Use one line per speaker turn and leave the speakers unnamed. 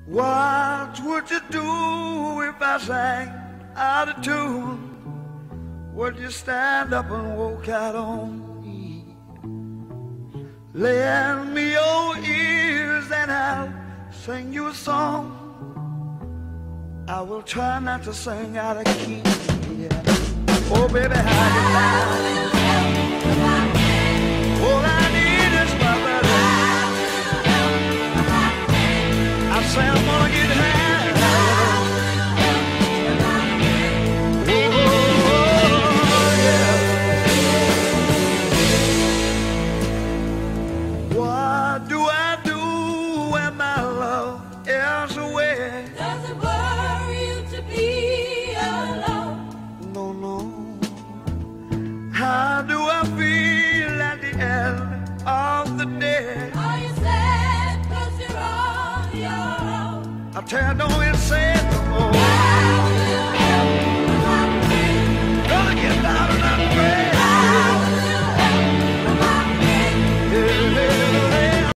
What would you do if I sang out of tune? Would you stand up and walk out on me? Lend me your ears and I'll sing you a song. I will try not to sing out of key. Yeah. Oh baby, how you like? All I need is my brother. I say I'm gonna get high. What do I do when my love is away?
Does it worry you to be alone?
No, no. How do I feel at the end of the day?
Are you sad 'cause you're on your own?
I tell you, don't it say